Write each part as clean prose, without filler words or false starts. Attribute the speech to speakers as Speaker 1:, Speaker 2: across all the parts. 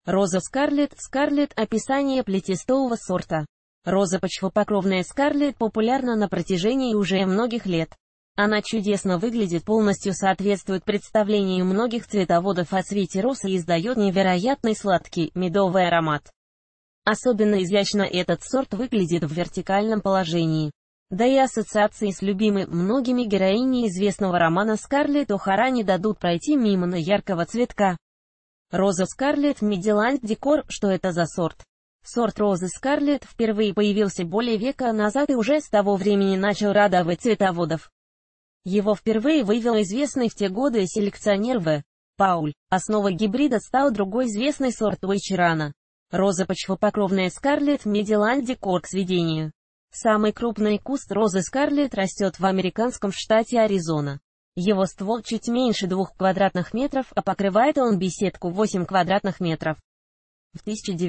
Speaker 1: Роза Скарлетт. Скарлетт – описание плетистого сорта. Роза почвопокровная Скарлетт популярна на протяжении уже многих лет. Она чудесно выглядит, полностью соответствует представлению многих цветоводов о цвете роз и издает невероятный сладкий, медовый аромат. Особенно изящно этот сорт выглядит в вертикальном положении. Да и ассоциации с любимой многими героиней известного романа Скарлетт О'Хара не дадут пройти мимо на яркого цветка. Роза Скарлетт Медиланд Декор. Что это за сорт? Сорт розы Скарлетт впервые появился более века назад и уже с того времени начал радовать цветоводов. Его впервые вывел известный в те годы селекционер В. Пауль. Основой гибрида стал другой известный сорт Уичерана. Роза почвопокровная Скарлетт Медиланд Декор. К сведению. Самый крупный куст розы Скарлетт растет в американском штате Аризона. Его ствол чуть меньше 2 квадратных метров, а покрывает он беседку 8 квадратных метров. В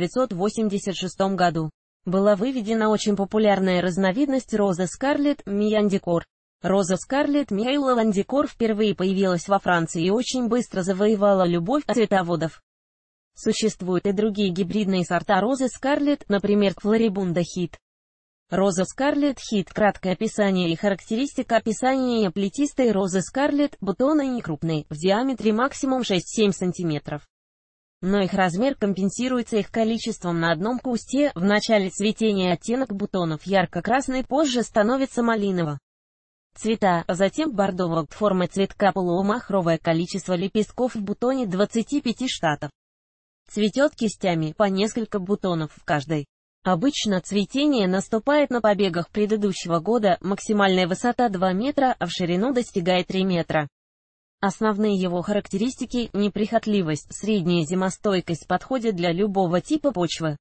Speaker 1: 1986 году была выведена очень популярная разновидность розы Скарлетт Мияндекор. Роза Скарлетт Мияндекор впервые появилась во Франции и очень быстро завоевала любовь цветоводов. Существуют и другие гибридные сорта розы Скарлетт, например, Флорибунда Хит. Роза Скарлетт Хит. Краткое описание и характеристика. Описание плетистой розы Скарлетт. Бутоны некрупные, в диаметре максимум 6-7 см. Но их размер компенсируется их количеством на одном кусте. В начале цветения оттенок бутонов ярко-красный, позже становится малиново. Цвета, а затем бордового. Форма цветка полумахровое, количество лепестков в бутоне 25 штатов. Цветет кистями, по несколько бутонов в каждой. Обычно цветение наступает на побегах предыдущего года, максимальная высота 2 метра, а в ширину достигает 3 метра. Основные его характеристики – неприхотливость, средняя зимостойкость, подходит для любого типа почвы.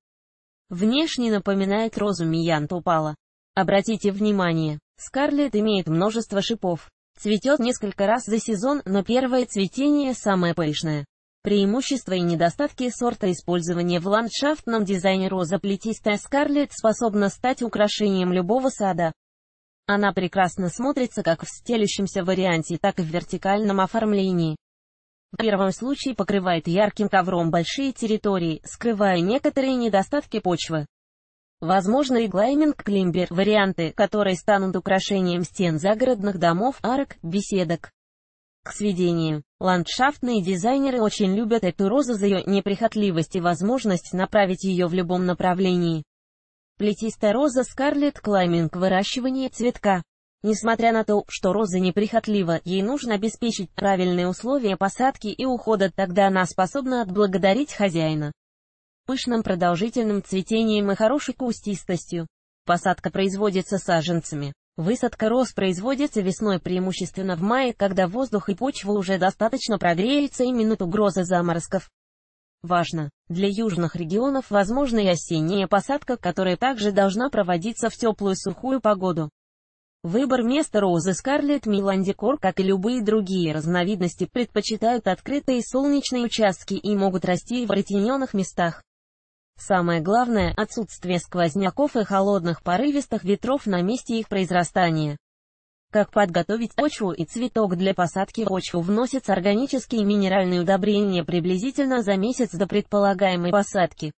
Speaker 1: Внешне напоминает розу Миянд Опала. Обратите внимание, Скарлетт имеет множество шипов. Цветет несколько раз за сезон, но первое цветение самое пышное. Преимущества и недостатки сорта. Использования в ландшафтном дизайне. Роза плетистая Скарлетт способна стать украшением любого сада. Она прекрасно смотрится как в стелющемся варианте, так и в вертикальном оформлении. В первом случае покрывает ярким ковром большие территории, скрывая некоторые недостатки почвы. Возможно и клайминг-климбер варианты, которые станут украшением стен загородных домов, арок, беседок. К сведению, ландшафтные дизайнеры очень любят эту розу за ее неприхотливость и возможность направить ее в любом направлении. Плетистая роза Скарлетт. Клайминг. Выращивание цветка. Несмотря на то, что роза неприхотлива, ей нужно обеспечить правильные условия посадки и ухода, тогда она способна отблагодарить хозяина пышным продолжительным цветением и хорошей кустистостью. Посадка производится саженцами. Высадка роз производится весной, преимущественно в мае, когда воздух и почва уже достаточно прогреются и минут угрозы заморозков. Важно! Для южных регионов возможна и осенняя посадка, которая также должна проводиться в теплую сухую погоду. Выбор места. Розы Скарлетт Мияндекор, как и любые другие разновидности, предпочитают открытые солнечные участки и могут расти в притененных местах. Самое главное – отсутствие сквозняков и холодных порывистых ветров на месте их произрастания. Как подготовить почву и цветок? Для посадки в почву вносятся органические и минеральные удобрения приблизительно за месяц до предполагаемой посадки.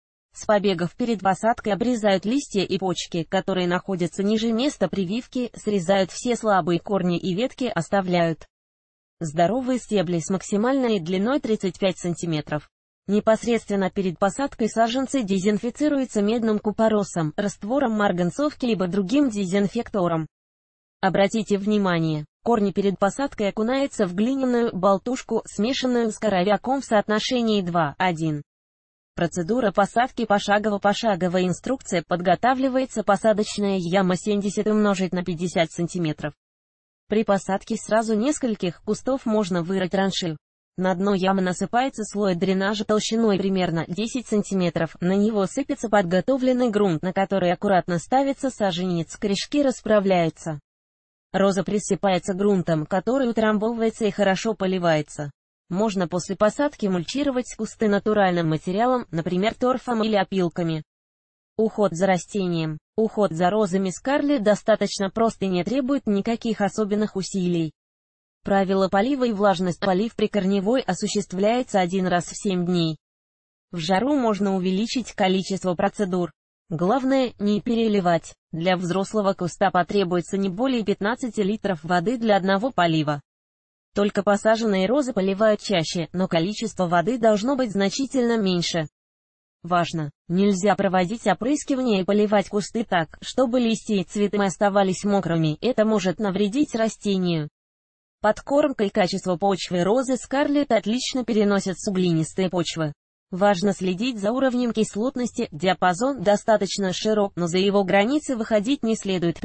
Speaker 1: С побегов перед посадкой обрезают листья и почки, которые находятся ниже места прививки, срезают все слабые корни и ветки, оставляют здоровые стебли с максимальной длиной 35 см. Непосредственно перед посадкой саженцы дезинфицируются медным купоросом, раствором марганцовки либо другим дезинфектором. Обратите внимание, корни перед посадкой окунаются в глиняную болтушку, смешанную с коровяком в соотношении 2:1. Процедура посадки пошагово. Пошаговая инструкция. Подготавливается посадочная яма 70 умножить на 50 см. При посадке сразу нескольких кустов можно вырыть траншею. На дно ямы насыпается слой дренажа толщиной примерно 10 см. На него сыпется подготовленный грунт, на который аккуратно ставится саженец, корешки расправляются. Роза присыпается грунтом, который утрамбовывается и хорошо поливается. Можно после посадки мульчировать кусты натуральным материалом, например, торфом или опилками. Уход за растением. Уход за розами Скарлетт достаточно прост и не требует никаких особенных усилий. Правило полива и влажность. Полив прикорневой осуществляется 1 раз в 7 дней. В жару можно увеличить количество процедур. Главное, не переливать. Для взрослого куста потребуется не более 15 литров воды для одного полива. Только посаженные розы поливают чаще, но количество воды должно быть значительно меньше. Важно! Нельзя проводить опрыскивание и поливать кусты так, чтобы листья и цветы оставались мокрыми, это может навредить растению. Подкормка и качество почвы. Розы Скарлетт отлично переносят суглинистые почвы. Важно следить за уровнем кислотности, диапазон достаточно широк, но за его границы выходить не следует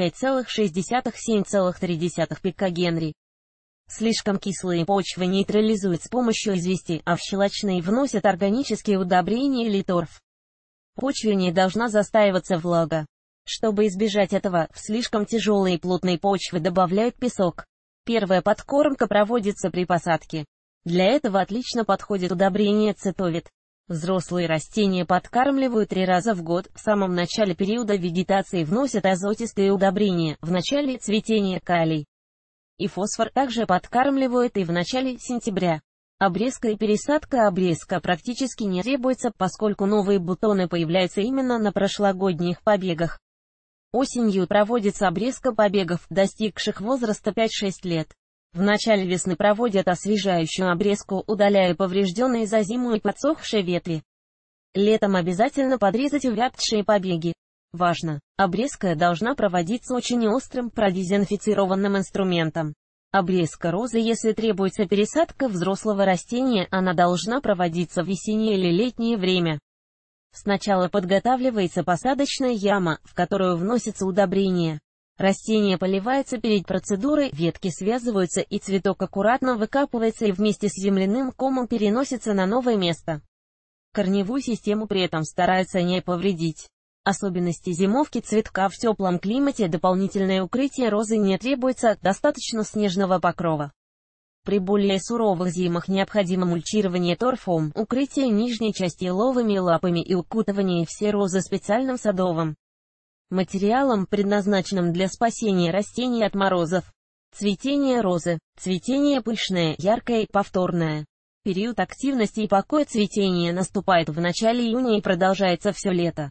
Speaker 1: 5,6–7,3 пикогенри. Слишком кислые почвы нейтрализуют с помощью извести, а в щелочные вносят органические удобрения или торф. В почве не должна застаиваться влага. Чтобы избежать этого, в слишком тяжелые и плотные почвы добавляют песок. Первая подкормка проводится при посадке. Для этого отлично подходит удобрение цитовит. Взрослые растения подкармливают 3 раза в год, в самом начале периода вегетации вносят азотистые удобрения, в начале цветения калий и фосфор, также подкармливают и в начале сентября. Обрезка и пересадка. Обрезка практически не требуется, поскольку новые бутоны появляются именно на прошлогодних побегах. Осенью проводится обрезка побегов, достигших возраста 5-6 лет. В начале весны проводят освежающую обрезку, удаляя поврежденные за зиму и подсохшие ветви. Летом обязательно подрезать увядшие побеги. Важно! Обрезка должна проводиться очень острым, продезинфицированным инструментом. Обрезка розы. Если требуется пересадка взрослого растения, она должна проводиться в весеннее или летнее время. Сначала подготавливается посадочная яма, в которую вносятся удобрения. Растение поливается перед процедурой, ветки связываются и цветок аккуратно выкапывается и вместе с земляным комом переносится на новое место. Корневую систему при этом стараются не повредить. Особенности зимовки цветка. В теплом климате дополнительное укрытие розы не требуется, достаточно снежного покрова. При более суровых зимах необходимо мульчирование торфом, укрытие нижней части еловыми лапами и укутывание всей розы специальным садовым материалом, предназначенным для спасения растений от морозов. Цветение розы. Цветение пышное, яркое и повторное. Период активности и покоя цветения наступает в начале июня и продолжается все лето.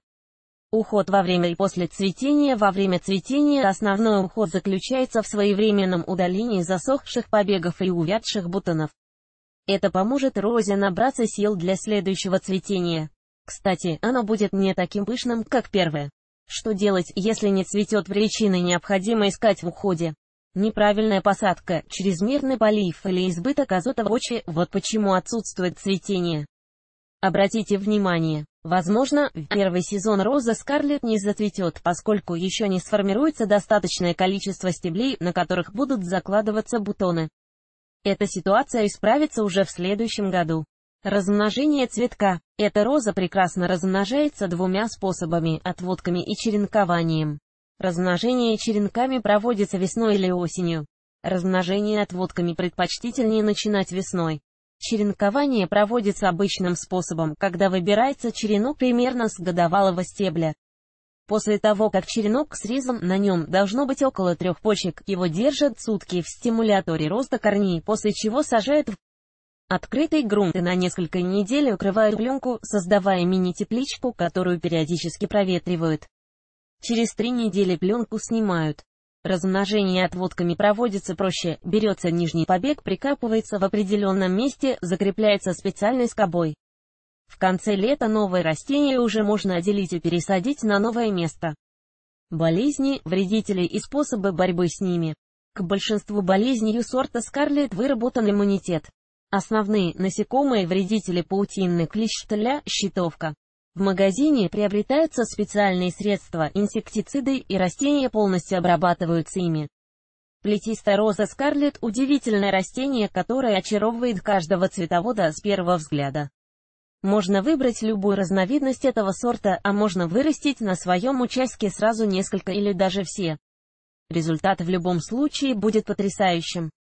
Speaker 1: Уход во время и после цветения. Во время цветения основной уход заключается в своевременном удалении засохших побегов и увядших бутонов. Это поможет розе набраться сил для следующего цветения. Кстати, оно будет не таким пышным, как первое. Что делать, если не цветет? Причины необходимо искать в уходе. Неправильная посадка, чрезмерный полив или избыток азота в почве – вот почему отсутствует цветение. Обратите внимание, возможно, в первый сезон роза Скарлетт не зацветет, поскольку еще не сформируется достаточное количество стеблей, на которых будут закладываться бутоны. Эта ситуация исправится уже в следующем году. Размножение цветка. Эта роза прекрасно размножается 2 способами – отводками и черенкованием. Размножение черенками проводится весной или осенью. Размножение отводками предпочтительнее начинать весной. Черенкование проводится обычным способом, когда выбирается черенок примерно с годовалого стебля. После того, как черенок срезан, на нем должно быть около 3 почек, его держат сутки в стимуляторе роста корней, после чего сажают в открытый грунт и на несколько недель укрывают пленку, создавая мини-тепличку, которую периодически проветривают. Через 3 недели пленку снимают. Размножение отводками проводится проще, берется нижний побег, прикапывается в определенном месте, закрепляется специальной скобой. В конце лета новое растение уже можно отделить и пересадить на новое место. Болезни, вредители и способы борьбы с ними. К большинству болезней у сорта Скарлетт выработан иммунитет. Основные насекомые вредители: паутинный клещ, тля, щитовка. В магазине приобретаются специальные средства, инсектициды, и растения полностью обрабатываются ими. Плетистая роза Скарлетт – удивительное растение, которое очаровывает каждого цветовода с первого взгляда. Можно выбрать любую разновидность этого сорта, а можно вырастить на своем участке сразу несколько или даже все. Результат в любом случае будет потрясающим.